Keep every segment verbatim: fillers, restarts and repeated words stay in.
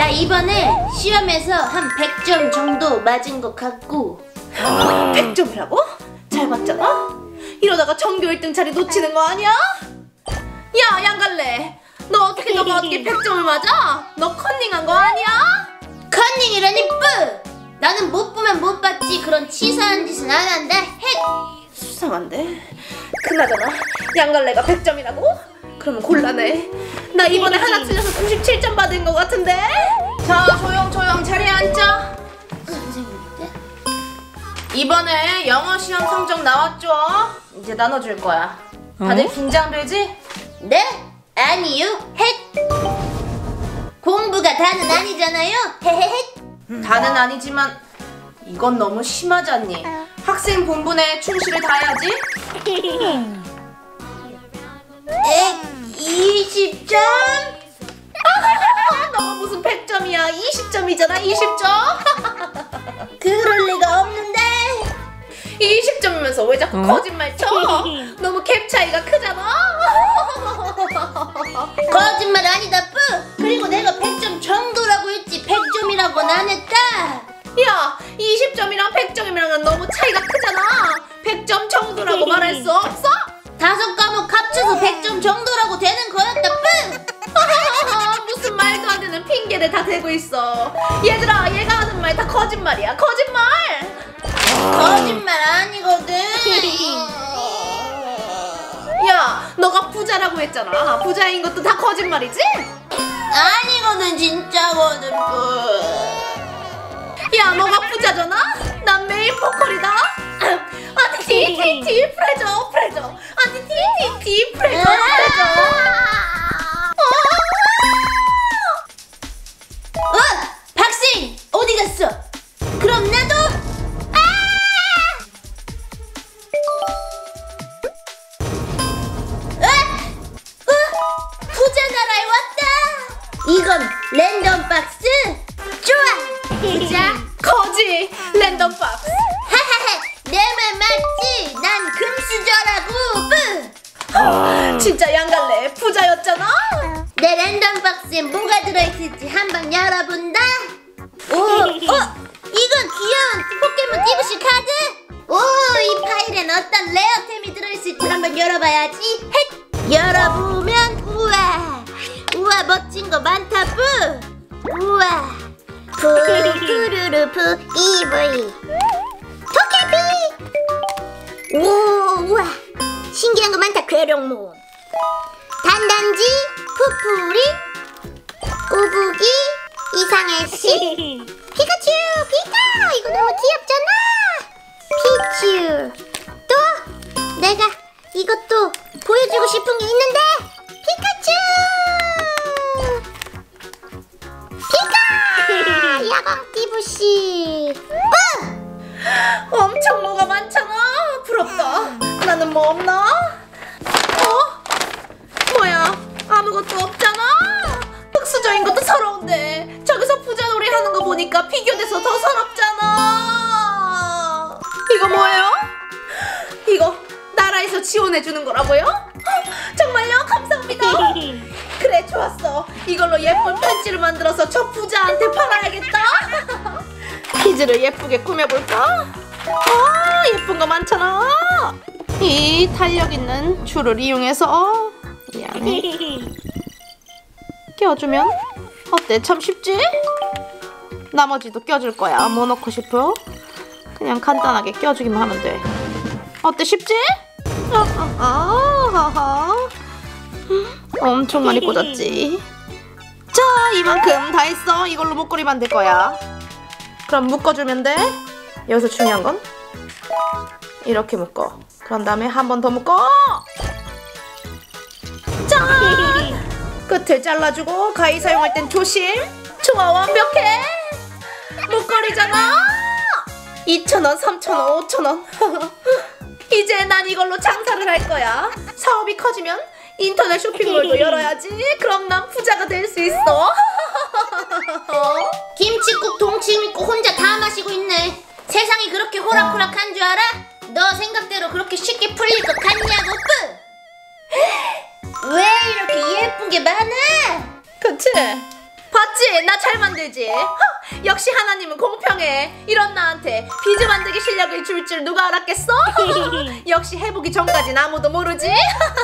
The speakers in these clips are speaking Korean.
나 이번에 시험에서 한 백 점 정도 맞은 것 같고. 백 점이라고? 잘 맞잖아? 이러다가 전교 일 등 자리 놓치는 거 아니야? 야, 양갈래, 너 어떻게 너가 어떻게 백 점을 맞아? 너 컨닝한 거 아니야? 컨닝이라니 뿌! 나는 못 보면 못 봤지 그런 치사한 짓은 안 한다. 헷! 수상한데? 그나저나 양갈래가 백 점이라고? 그러면 곤란해. 나 이번에 하나 틀려서 구십칠 점 받은 거 같은데? 자, 조용 조용 자리에 앉자. 선생님인데? 이번에 영어 시험 성적 나왔죠? 이제 나눠줄 거야. 다들 어? 긴장되지? 네? 아니요. 헷! 공부가 다는 아니잖아요. 헤헤헷. 다는 아니지만 이건 너무 심하지 않니? 학생 본분에 충실을 다해야지. 에? 이십 점? 아, 너가 무슨 백 점이야? 이십 점이잖아, 이십 점. 그럴 리가 없는데. 이십 점이면서 왜 자꾸 어? 거짓말 쳐? 너무 갭 차이가 크잖아. 거짓말 아니다 뿌! 그리고 내가 백 점 정도라고 했지 백 점이라고는 안 했다. 야, 이십 점이랑 백 점이랑은 너무 차이가 크잖아. 백 점 정도라고 말할 수 없어? 다섯 과목 합쳐서 백 점 정도라고 되는 거였다 뿌! 무슨 말도 안 되는 핑계를 다 대고 있어. 얘들아, 얘가 하는 말 다 거짓말이야. 거짓말. 거짓말 아니거든. 야, 너가 부자라고 했잖아. 부자인 것도 다 거짓말이지? 아니거든 진짜거든 뿌. 야, 너가 부자잖아? 난 매일 포컬이다. 아니, 티티티 프레저 프레저. 아니, 티티티 프레저 프레저. 어! 박신! 어디 갔어? 그럼 나도! 아! 어? 어? 부자 나라에 왔다! 이건 랜덤 박스! 좋아! 부자! 거지. 랜덤 박스. 하하하! 내 말 맞지? 난 금수저라고! 뿌! 진짜 양갈래 부자였잖아. 내 랜덤 박스에 뭐가 들어있을지 한번 열어본다. 오, 어, 이건 귀여운 포켓몬 티브시 카드. 오, 이 파일엔 어떤 레어템이 들어있을지 한번 열어봐야지. 헷! 열어보면 우와, 우와 멋진 거 많다 뿌. 우와, 푸푸르르푸 이브이 토끼피. 오, 우와, 신기한 거 많다. 괴룡몬, 단단지, 푸푸리, 꼬부기, 이상해씨, 피카츄, 피카! 이거 너무 귀엽잖아! 피츄! 또 내가 이것도 보여주고 싶은 게 있는데! 피카츄! 피카! 야광 띠부씨! 뿌! 엄청 뭐가 많잖아. 부럽다. 나는 뭐 없나? 어? 뭐야, 아무것도 없잖아. 흑수저인 것도 서러운데 저기서 부자놀이 하는 거 보니까 비교돼서 더 서럽잖아. 이거 뭐예요? 이거 나라에서 지원해주는 거라고요? 정말요? 감사합니다. 그래, 좋았어. 이걸로 예쁜 편지를 만들어서 저 부자한테 팔아야겠다. 퀴즈를 예쁘게 꾸며볼까? 아, 예쁜 거 많잖아. 이 탄력 있는 줄을 이용해서 이 안에 껴주면 어때? 참 쉽지? 나머지도 껴줄 거야. 뭐 넣고 싶어? 그냥 간단하게 껴주기만 하면 돼. 어때? 쉽지? 아, 아, 아, 아. 엄청 많이 꽂았지. 자, 이만큼 다 했어. 이걸로 목걸이 만들 거야. 그럼 묶어주면 돼. 여기서 중요한 건 이렇게 묶어. 그런 다음에 한 번 더 묶어. 짠! 끝을 잘라주고 가위 사용할 땐 조심. 좋아, 완벽해. 목걸이잖아. 이천 원, 삼천 원, 오천 원. 이제 난 이걸로 장사를 할 거야. 사업이 커지면 인터넷 쇼핑몰도 열어야지. 그럼 난 부자가 될 수 있어. 김치국 동치미국 혼자 다 마시고 있네. 세상이 그렇게 호락호락한 줄 알아? 너 생각대로 그렇게 쉽게 풀릴 것 같냐고 뿌! 왜 이렇게 예쁜 게 많아? 그치? 봤지? 그치? 나 잘 만들지? 허, 역시 하나님은 공평해. 이런 나한테 비즈 만들기 실력을 줄 줄 누가 알았겠어? 역시 해보기 전까진 아무도 모르지?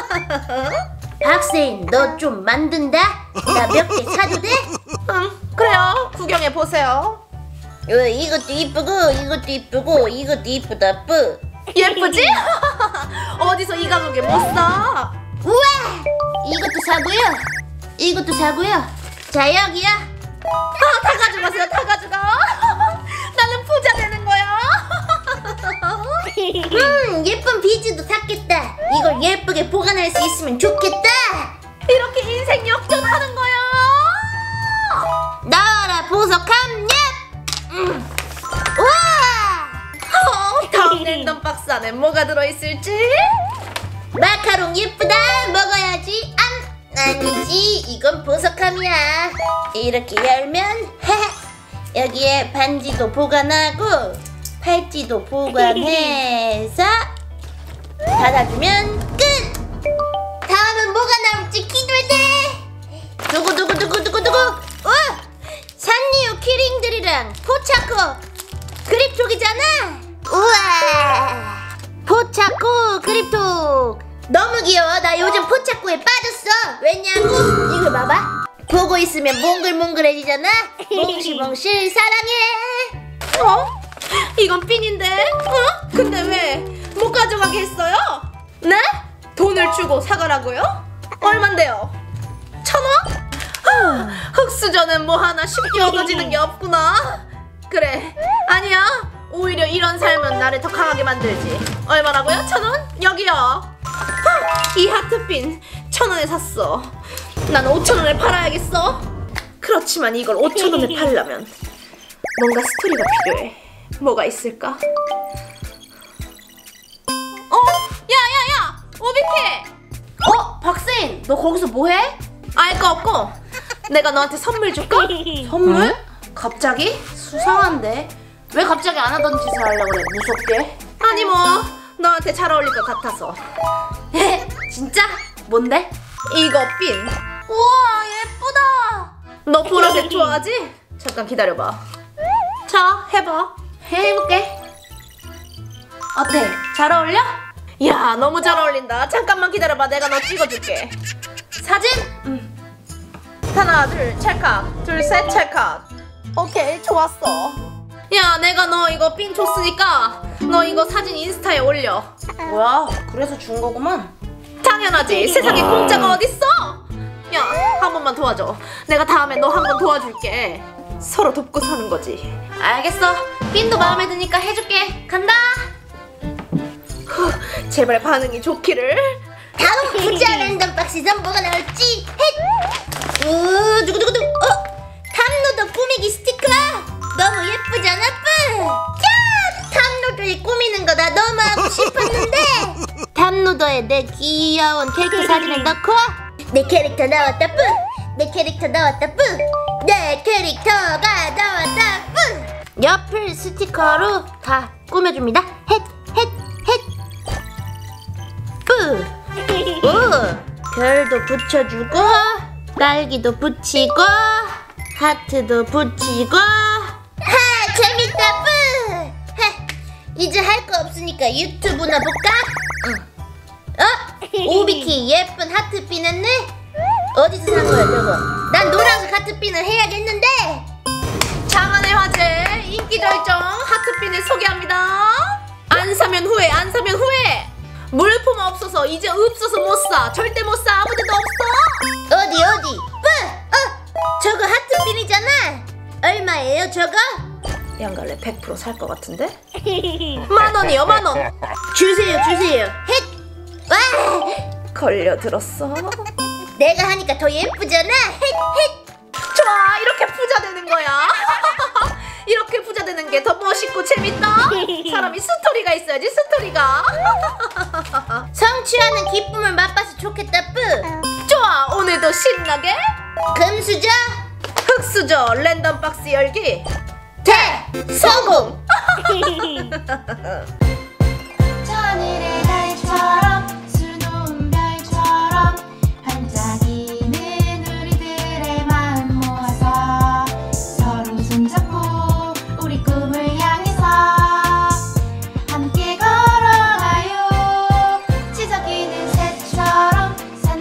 박세인, 너 좀 만든다? 나 몇 개 사도 돼? 응, 그래요. 구경해 보세요. 어, 이것도 이쁘고 이것도 이쁘고 이것도 이쁘다 뿌. 예쁘지? 어디서 이 가격에 못 사? 우와! 이것도 사고요. 이것도 사고요. 자, 여기요. 아, 다 가져가세요. 다 가져가. 나는 부자 되는 거야. 음, 예쁜 비즈도 샀겠다. 이걸 예쁘게 보관할 수 있으면 좋겠다. 이렇게 인생 역전하는 거야. 나와라 보석함 예! 음. 우와! 어, 다음 랜덤 박스 안에 뭐가 들어있을지? 마카롱 예쁘다. 먹어야지. 안 아니지, 이건 보석함이야. 이렇게 열면 여기에 반지도 보관하고 팔찌도 보관해서 닫아주면 끝. 다음은 뭐가 나올지 기대돼. 두구두구두구두구두구. 어! 산리오 키링들이랑 포차코 그립톡이잖아. 우와, 포차코 그립톡 너무 귀여워. 나 요즘 포차코에 빠졌어. 왜냐고? 이거 봐봐. 보고 있으면 몽글몽글해지잖아. 몽실몽실 사랑해. 어? 이건 핀인데? 어? 근데 왜 못 가져가게 했어요? 네? 돈을 주고 사가라고요? 얼만데요? 천 원? 하, 흑수저는 뭐 하나 쉽게 얻어지는 게 없구나. 그래, 아니야. 오히려 이런 삶은 나를 더 강하게 만들지. 얼마라고요? 천 원? 여기요. 하, 이 하트핀 천 원에 샀어. 난 오천 원에 팔아야겠어. 그렇지만 이걸 오천 원에 팔려면 뭔가 스토리가 필요해. 뭐가 있을까? 어? 야야야! 오비키! 어? 박세인, 너 거기서 뭐해? 알 거 없고 내가 너한테 선물 줄까? 선물? 갑자기? 수상한데? 왜 갑자기 안 하던 짓을 하려고 그래? 무섭게? 아니 뭐 너한테 잘 어울릴 것 같아서. 에? 진짜? 뭔데? 이거 핀. 우와, 예쁘다. 너 보라색 좋아하지? 잠깐 기다려봐. 자, 해봐. 해볼게. 어때? 잘 어울려? 야, 너무 잘 어울린다. 잠깐만 기다려봐. 내가 너 찍어줄게. 사진? 응. 하나, 둘, 찰칵. 둘, 셋, 찰칵. 오케이, 좋았어. 야, 내가 너 이거 핀 줬으니까 너 이거 사진 인스타에 올려. 뭐야, 그래서 준 거구만. 당연하지. 세상에 공짜가 어딨어? 야, 한 번만 도와줘. 내가 다음에 너 한 번 도와줄게. 서로 돕고 사는 거지. 알겠어. 핀도 마음에 드니까 해줄게. 간다. 후, 제발 반응이 좋기를. 다음 부자 랜덤 박스에선 뭐가 나올지. 헷! 우, 두구두구두. 어? 탑로더 꾸미기 스티커. 너무 예쁘잖아, 뿌. 야! 탑로더에 꾸미는 거 나 너무 하고 싶었는데. 탑로더에 내 귀여운 캐릭터 사진을 넣고 내 캐릭터 나왔다, 뿌. 내 캐릭터 나왔다, 뿌. 내 캐릭터가 나왔다, 뿌. 옆을 스티커로 다 꾸며줍니다. 헷, 헷, 헷. 뿌. 오, 별도 붙여주고 딸기도 붙이고 하트도 붙이고. 하, 재밌다, 뿌. 하, 이제 할 거 없으니까 유튜브나 볼까? 응. 어? 오비키 예쁜 하트핀 했네? 어디서 산 거야 저거? 난 노란색 하트핀을 해야겠는데. 장안의 화제 인기 절정 하트핀을 소개합니다. 안 사면 후회, 안 사면 후회. 물품 없어서 이제 없어서 못 사. 절대 못 사. 아무 데도 없어. 어디 어디? 뿌! 어? 저거 하트핀이잖아. 얼마예요 저거? 양갈래 백 퍼센트 살 것 같은데? 만 원이요, 만 원. 주세요 주세요. 헷! 와! 걸려들었어. 내가 하니까 더 예쁘잖아. 헷! 헷! 좋아, 이렇게 부자 되는 거야. 이렇게 부자 되는 게 더 멋있고 재밌다. 사람이 스토리가 있어야지, 스토리가. 성취하는 기쁨을 맛봐서 좋겠다, 뿌. 좋아, 오늘도 신나게 금수저 흑수저 랜덤 박스 열기 대성공. 천일의 달처럼